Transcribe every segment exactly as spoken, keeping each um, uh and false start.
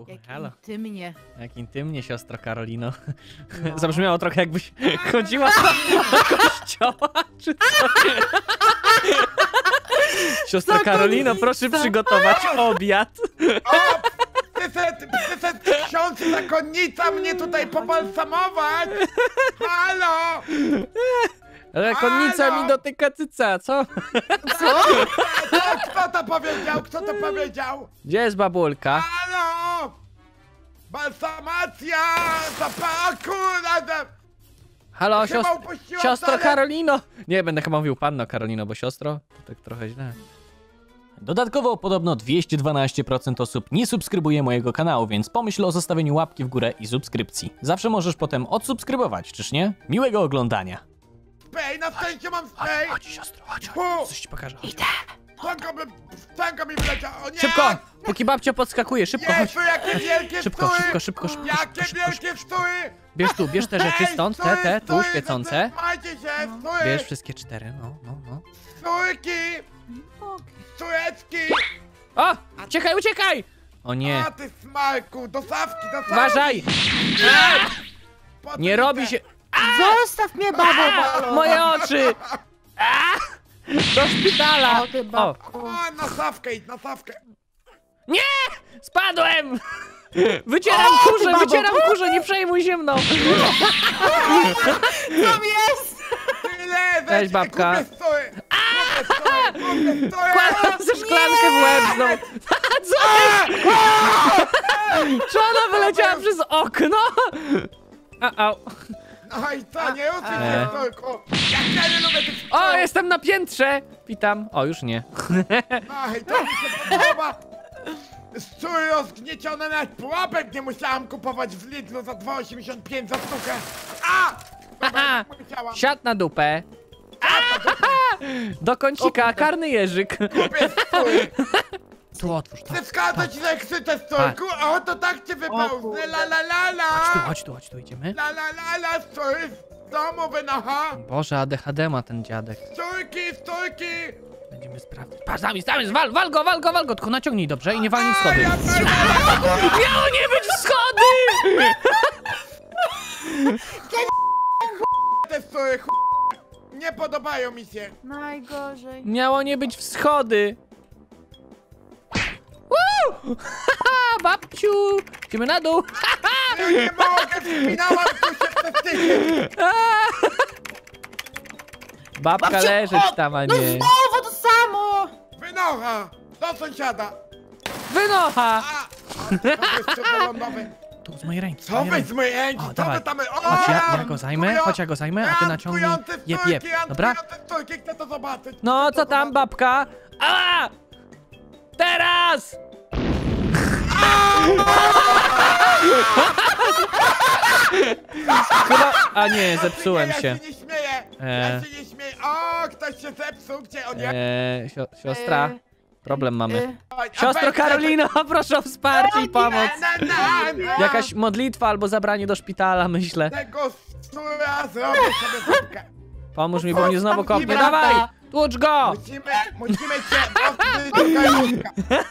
Jak halo. intymnie. Jak intymnie, siostro Karolino. No. Zabrzmiało trochę, jakbyś chodziła do kościoła, czy co? Siostra Karolino, proszę przygotować obiad. O, przyszedł, przyszedł ksiądz zakonnica mnie tutaj pobalsamować! Halo! Zakonnica Halo? mi dotyka cyca, co? Co? Kto, kto to powiedział? Kto to powiedział? Gdzie jest babulka? Halo! Balsamacja! Zapaku! Halo, Chyba siostro, upuściłam siostro toalet- Karolino! Nie, będę chyba mówił panno Karolino, bo siostro to tak trochę źle. Dodatkowo podobno dwieście dwanaście procent osób nie subskrybuje mojego kanału, więc pomyśl o zostawieniu łapki w górę i subskrypcji. Zawsze możesz potem odsubskrybować, czyż nie? Miłego oglądania. Spej, na szczęście mam spej! Chodź, siostro, chodź, Fu. chodź, coś ci pokażę. Chodź. Stanka mi, stanka mi wleciała, o nie! Szybko, póki babcia podskakuje, szybko, chodź. Jezu, jakie wielkie Szybko, stóły! szybko, szybko, szybko, Jakie szybko, szybko, wielkie stóły! Bierz tu, bierz te rzeczy Ej, stąd, te, stóły, te, tu stóły, świecące. zatrzymajcie się, stóły! Bierz wszystkie cztery, no, no, no. Stójki! Stółeczki! O! Uciekaj, uciekaj! O nie, A ty smalku, do sawki, do sawki! uważaj! Po co Nie mi robi te- się... Zostaw mnie, babo balona. Moje oczy! A! Do szpitala! O, ty O, babku. O, na sawkę idź, na sawkę! nie! Spadłem! Wycieram O, ty kurze, babo! wycieram kurze, nie przejmuj się mną! Tam jest! Tyle, Cześć, babka. Kupię stóły! Kupię stóły, kupię stóły! Kładam ze szklankę w łeb znowu. Co jest? Czy ona wyleciała przez okno? A, au. No i co, nie uczy Eee. się stójku! Jak ja nie lubię tych stół! O, jestem na piętrze! Witam. O, już nie. No i to mi się podoba! Stóły rozgniecione, nawet pułapek nie musiałam kupować w Lidlu za dwa osiemdziesiąt pięć za sztukę! A! Haha. Dobra, musiałam. Siad na dupę. Do kącika, karny jeżyk. Kupię stóły! Tu otwórz to. Przeszkadza ci, że krzyczę stójku? O, to tak cię wypełznę, la la la la! Chodź tu, chodź tu, chodź tu, idziemy. La la la la, stój w domu wynocha! Boże, A D H D ma ten dziadek. Stójki, stójki! Będziemy sprawdzać. Patrz, tam jest, tam jest, wal, wal go, wal go, wal go, tylko naciągnij dobrze i nie walnij w schody. Ja Miało nie być schody! te stóły, ch... nie podobają mi się. Najgorzej. Miało nie być w schody. Woo! Haha, babciu! Idziemy na dół. Ja nie mogę, wspinałam tu się przez tydzień. Babka Babciu, leżeć o, tam, a No nie. znowu to samo! Wynocha! Do sąsiada! Wynocha! A! To jest cudowądowy. Tu z mojej ręki. z Co mojej wy ręki. z mojej ręki? O, Co dawaj. wy tam... O! Chodź, ja, ja go zajmę, Tujo- chodź, ja go zajmę, a ty naciągnij. Antkujące Jep, stójki, jep, dobra? antkujące stójki, chcę to zobaczyć. No, Chcę to co tam, zobaczyć. babka? A! Teraz! Chyba... A nie, zepsułem Ja się. się nie śmieję! E. Ja się nie śmieję! O, ktoś się zepsuł! Gdzie on jest? Eee, sio siostra, E, problem mamy. e, Oj, a Siostro weź, Karolino, proszę o wsparcie i pomoc. Na, na, na, Jakaś modlitwa albo zabranie do szpitala, myślę. Tego stura zrobię sobie zupkę. Pomóż mi, bo mnie znowu kopnie. brata. Dawaj! Tłucz go! Musimy, musimy cię odkryć do galutka.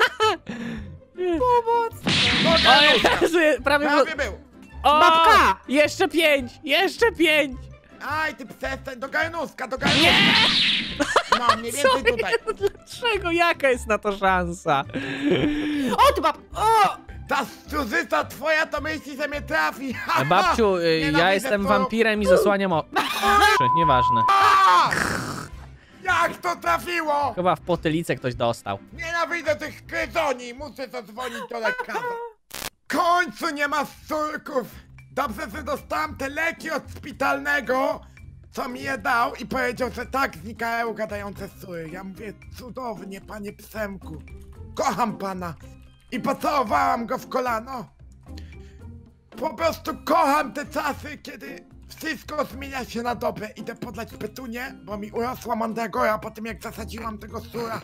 Pomoc! Do O galutka. Jezu, prawie było... Prawie był. O! Babka! Jeszcze pięć! Jeszcze pięć! Aj, ty przestań, do garnuska, do garnuska. No, mniej Co więcej tutaj. jest? Dlaczego? Jaka jest na to szansa? O, ty bab... O! Ta struzyca twoja to myśli, że mnie trafi. Ha, ha. Babciu, y, ja Nienawidzę jestem to. wampirem i zasłaniam o... Nieważne. A! Jak to trafiło? Chyba w potylicę ktoś dostał. Nienawidzę tych kryzoni, muszę zadzwonić do lekarza. W końcu nie ma surków. Dobrze, że dostałem te leki od szpitalnego, co mi je dał i powiedział, że tak znikają gadające sury. Ja mówię, cudownie, panie Psemku. Kocham pana. I pocałowałam go w kolano. Po prostu kocham te czasy, kiedy wszystko zmienia się na dobre. Idę podlać petunię, bo mi urosła mandragora po tym, jak zasadziłam tego sura.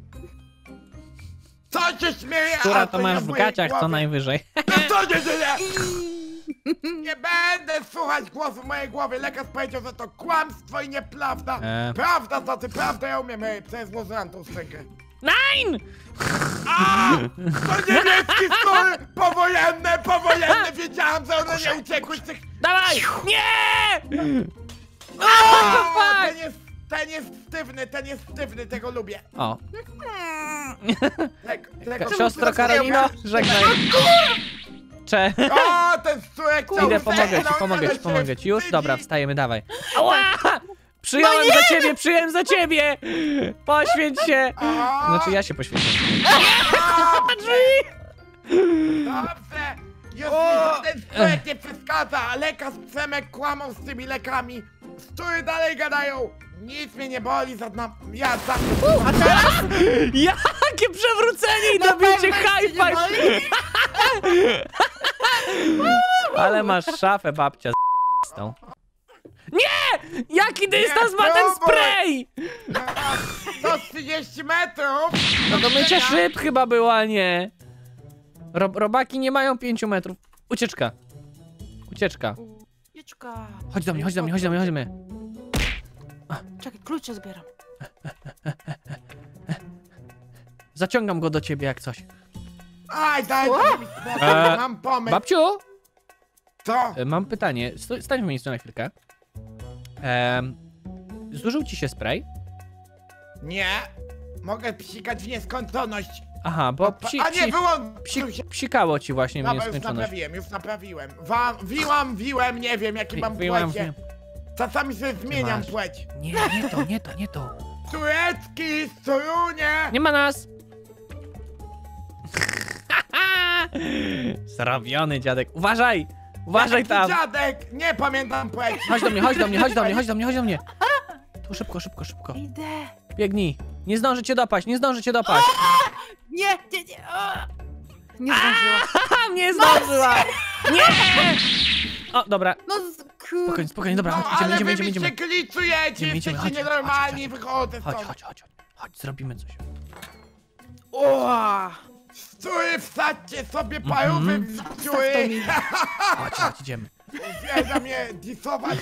Co się śmieje? Która A, to nie masz w w mojej gaciach co głowie. najwyżej. No co się dzieje? Nie będę słuchać głosu w mojej głowie. Lekarz powiedział, że to kłamstwo i nieprawda. E. Prawda, to ty, prawda, ja umiem, ej, przecież złożyłam tą szczękę. Nine! A! To niemiecki stół! Powoli Powojenne, powojenne, wiedziałam, że one nie uciekły z tych... Dawaj! Nie! O, ten jest, ten jest sztywny, ten jest sztywny, tego lubię. O, Tego, tego siostro Karolino, żegnaj. Cze. O, ten szczurek cały Idę, pomogę ci, zerknął, pomogę ale ci, się pomogę ci. Już? wstydzi. Dobra, wstajemy, dawaj. Ała! Przyjąłem za ciebie, przyjąłem za ciebie! Poświęć się! O, Znaczy ja się poświęcam. Dobrze, dobrze. Już mi ten szczurek nie przeszkadza, a lekarz Przemek kłamał z tymi lekami. Szczury dalej gadają. Nic mnie nie boli, żadna... Ja zawsze... A teraz? Jakie przewrócenie i dobicie high five! Ale masz szafę, babcia z tą. Nie! Jaki dystans ma ten próbuj. spray? sto trzydzieści metrów! No do mycia szyb chyba była, nie? Ro robaki nie mają pięciu metrów. Ucieczka. Ucieczka. Ucieczka. Chodź do mnie, chodź do mnie, chodź do mnie, chodź do mnie. Czekaj, klucze zbieram. Zaciągam go do ciebie jak coś. Aj, daj Co? mi spokój, E, mam pomysł. Babciu, Co? e, mam pytanie. Sto stań w miejscu na chwilkę. Ehm, zużył ci się spray? Nie. Mogę psikać w nieskończoność. Aha, bo psi, A nie, psi, wyłączył się. psi, psikało ci właśnie w Dobra, już nieskończoność. naprawiłem, już naprawiłem. Wa wiłam, wiłem, nie wiem jaki mam Wyjąłem płecie. w- Czasami sobie zmieniam masz? płeć. Nie, nie to, nie to, nie to. Turecki, strunie. Nie ma nas! Zrobiony dziadek. Uważaj! Uważaj Jaki tam! dziadek, nie pamiętam płeć. Chodź do mnie, chodź do mnie, chodź do mnie, chodź do mnie, chodź do mnie. Tu szybko, szybko, szybko. Idę. Biegnij. Nie zdąży cię dopaść, nie zdąży cię dopaść. Nie, nie, nie. O! Nie zdążyła. Haha, mnie zdążyła! Nie! O, dobra. No, z- kur... Spokojnie, spokojnie, dobra, No, chodź, idziemy, ale idziemy, wy idziemy, mi się idziemy. klicujecie, Idziemy, idziemy, jesteście chodź, nienormalni, chodź, wychodzę Chodź, stąd. chodź, chodź, chodź. Chodź, zrobimy coś. O! Szczury, wsadźcie sobie parówy w Wstaw to szczury. mi. Chodź, chodź, idziemy. Uwielbia mnie disować.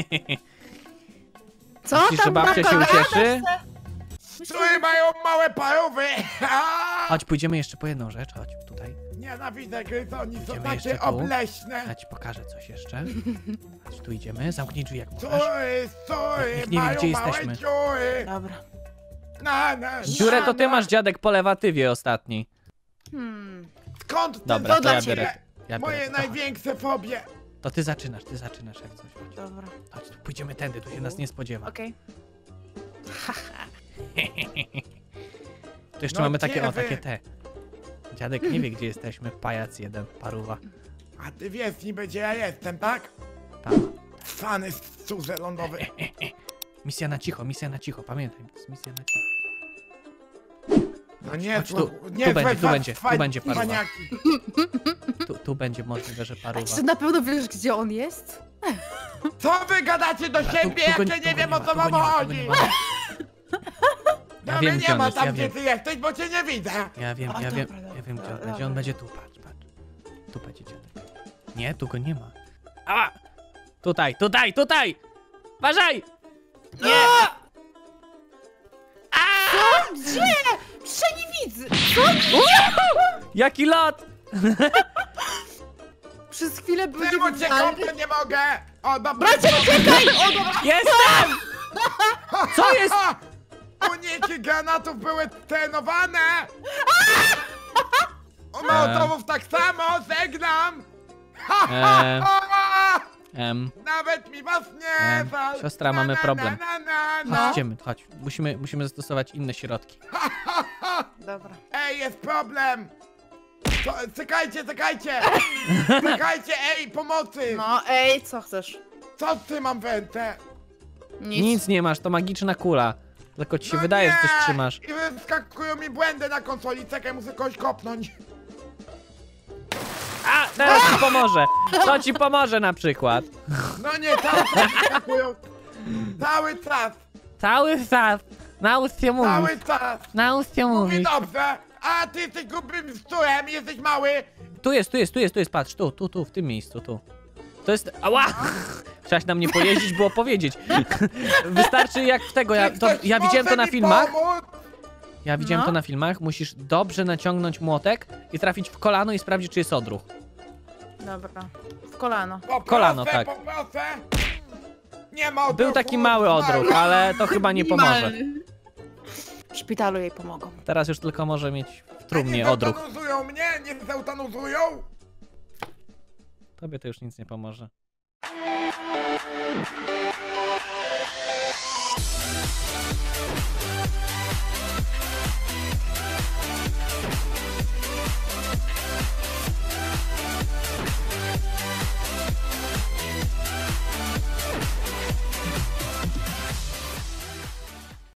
Co Myślisz, że tam babcia się gadasz? ucieszy? Szczury mają małe parówy. Chodź, pójdziemy jeszcze po jedną rzecz, chodź, tutaj. Nienawidzę gryzoni, są Idziemy takie jeszcze tu. obleśne. Ja ci pokażę coś jeszcze. Chodź, tu idziemy, zamknij drzwi jak możesz. Szczury, szczury, Nikt nie wie, mają gdzie małe jesteśmy. dziury. Dobra. Na, na, Dziurę to ty na, masz, dziadek, po lewatywie ostatni. Hmm. Skąd ten Dobra, to dla ja ciebie? biorę. Ja Moje biorę. To, największe fobie. to ty zaczynasz, ty zaczynasz jak coś. Chodź, Dobra. chodź tu pójdziemy tędy, tu się nas nie spodziewa. Okej. Tu jeszcze No mamy takie, o, gdzie wy? takie te. Dziadek nie wie, gdzie jesteśmy, pajac jeden, paruwa. A ty wiesz niby gdzie ja jestem, tak? Tam. Fany szczurze lądowy. Misja na cicho, misja na cicho, pamiętaj, to jest misja na cicho. No nie, chodź tu, tu, tu nie, będzie, tu złe będzie, tu faj- będzie paruwa. faniaki. Tu, tu będzie możliwe, że A paruwa. czy na pewno wiesz, gdzie on jest? Co wy gadacie do siebie, tu jak go- ja tu nie go wiem nie o ma, co tu go wam nie ma, tu go chodzi. nie ma. Ja Ja wiem, nie gdzie on ma jest, tam ja gdzie wiem. ty jesteś, bo cię nie widzę. Ja wiem, A, ja wiem, dobra, ja wiem, gdzie on dobra, będzie. On dobra. będzie tu, patrz, patrz. Tu będzie dziadek. Nie, tu go nie ma. A! Tutaj, tutaj, tutaj! Uważaj! Nie! Co? Gdzie? Przecież nie widzę. Co? Jaki lot! Przez chwilę był Czemu cię niewidzialny. kąpę nie mogę? O, dobra. Bracie, uciekaj! O, dobra. Jestem! Co jest? Uniki granatów były trenowane! O Mołotowów tak samo, żegnam! Ha, ha, Eee. ha! Em, Nawet mi was nie Em, żal. siostra, mamy Na, na, problem. Na, na, na, chodź, idziemy, chodź. Musimy, musimy zastosować inne środki. Dobra. Ej, jest problem! Co, czekajcie, czekajcie! Czekajcie, ej, pomocy! No, ej, co chcesz? Co ty mam wętę? Nic. Nic nie masz, to magiczna kula. Tylko ci się No wydaje, że coś nie! trzymasz. I wyskakują mi błędy na konsoli, czekaj, muszę kogoś kopnąć. A, teraz ci pomoże. To ci pomoże na przykład. No nie, cały czas wyskakują. Cały czas, Cały czas. Naucz się mówić. cały czas. Naucz się Mówi mówić. dobrze, a ty jesteś grubym szczurem, jesteś mały. Tu jest, tu jest, tu jest, tu jest, patrz, tu, tu, tu, w tym miejscu, tu. To jest, ała! Chciałaś na mnie pojeździć, było powiedzieć. Wystarczy jak w tego, ja, Czy to, ktoś ja widziałem to może na mi filmach. pomóc? Ja widziałem No. to na filmach. Musisz dobrze naciągnąć młotek i trafić w kolano i sprawdzić, czy jest odruch. Dobra. W kolano. Poproszę, Kolano, tak. Poproszę. Nie ma Był odruchu, taki mały odruch, mały. ale to chyba nie pomoże. W szpitalu jej pomogą. Teraz już tylko może mieć w A nie trumnie odruch. zeutanuzują mnie? Nie zeutanuzują? Tobie to już nic nie pomoże.